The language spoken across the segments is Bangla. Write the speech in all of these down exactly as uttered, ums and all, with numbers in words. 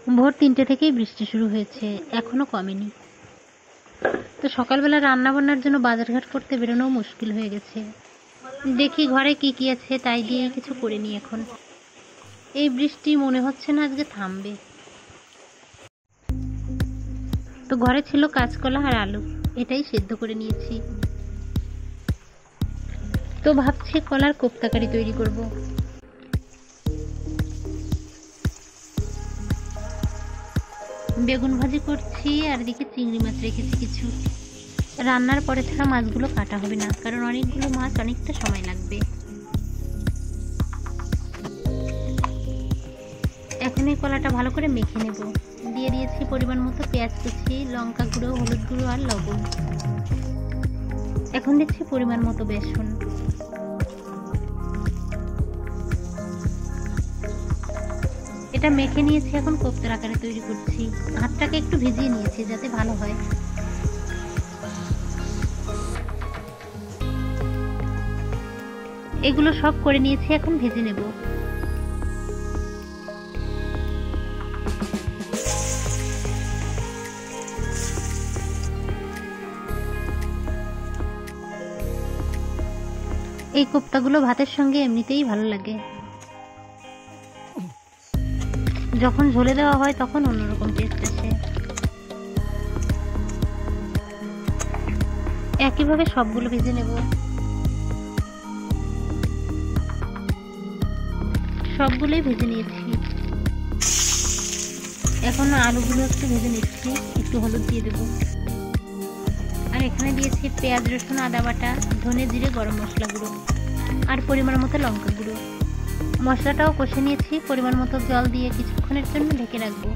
ভোর তিনটে থেকেই বৃষ্টি শুরু হয়েছে, এখনো কমেনি। তো সকালবেলা রান্না বান্নার জন্য বাজারঘাট করতে বেরোনোও মুশকিল হয়ে গেছে। দেখি ঘরে কি কি আছে তাই দিয়ে কিছু করে নিই এখন। এই বৃষ্টি মনে হচ্ছে না আজকে থামবে। তো ঘরে ছিল কাঁচকলা আর আলু, এটাই সেদ্ধ করে নিয়েছি। তো ভাবছি কলার কোপ্তাকারি তৈরি করব। বেগুন ভাজি করছি আর এদিকে চিংড়ি মাছ রেখেছি কিছু। রান্নার পরে ছাড়া মাছগুলো কাটা হবে না, কারণ অনেকগুলো মাছ অনেকটা সময় লাগবে। এখন এই কলাটা ভালো করে মেখে নেব। দিয়ে দিয়েছি পরিমাণ মতো পেঁয়াজ কুচি, লঙ্কা গুঁড়ো, হলুদ গুঁড়ো আর লবণ। এখন দিচ্ছি পরিমাণ মতো বেসন। এটা মেখে নিয়েছি, এখন কোপ্তার আকারে তৈরি করছি। হাতটাকে একটু ভিজিয়ে নিয়েছি যাতে ভালো হয়। এগুলো সব করে নিয়েছি, এখন ভেজে নেব। এই কোপ্তাগুলো ভাতের সঙ্গে এমনিতেই ভালো লাগে। যখন ঝোলে দেওয়া হয় তখন অন্যরকম টেস্ট আসে। একইভাবে সবগুলো ভেজে নেব। সবগুলোই ভেজে নিয়েছি। এখন আলুগুলো একটু ভেজে নিচ্ছি, একটু হলুদ দিয়ে দেব। আর এখানে দিয়েছি পেঁয়াজ, রসুন, আদা বাটা, ধনে, জিরে, গরম মশলা গুঁড়ো আর পরিমাণ মতো লঙ্কা গুঁড়ো। মশলাটাও কষে নিয়েছি, পরিমাণ মতো জল দিয়ে কিছুক্ষণের জন্য ঢেকে রাখবো।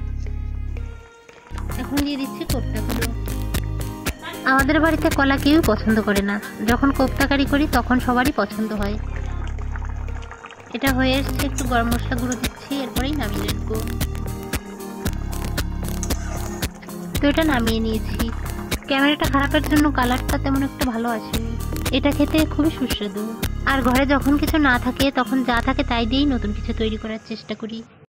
এখন দিয়ে দিচ্ছি কোপ্তাগুলো। আমাদের বাড়িতে কলা কেউই পছন্দ করে না, যখন কোপ্তাকারি করি তখন সবারই পছন্দ হয়। এটা হয়ে এসছে, একটু গরম মশলা গুঁড়ো দিচ্ছি, এরপরেই নামিয়ে রাখবো। তো এটা নামিয়ে নিয়েছি। ক্যামেরাটা খারাপের জন্য কালারটা তেমন একটা ভালো আসেনি। এটা খেতে খুবই সুস্বাদু। আর ঘরে যখন কিছু না থাকে তখন যা থাকে তাই দিয়েই নতুন কিছু তৈরি করার চেষ্টা করি।